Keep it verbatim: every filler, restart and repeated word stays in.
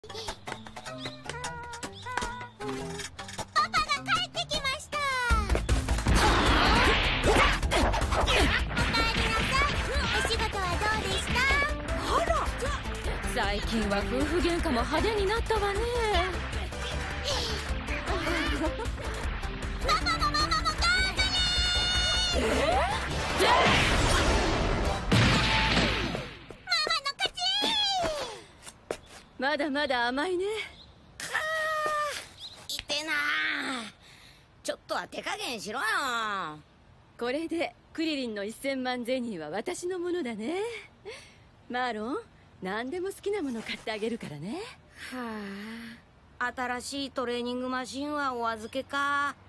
パパが帰ってきました。おかえりなさい。お仕事はどうでした？ あら、最近は夫婦喧嘩も派手になったわね。 パパもママも頑張れ。 えママの勝ち。 まだまだ甘いね。 かー、痛えなー。ちょっとは手加減しろよ。 これでクリリンのいっせんまんゼニーは私のものだね。マーロン、何でも好きなもの買ってあげるからね。 はあ、新しいトレーニングマシンはお預けか。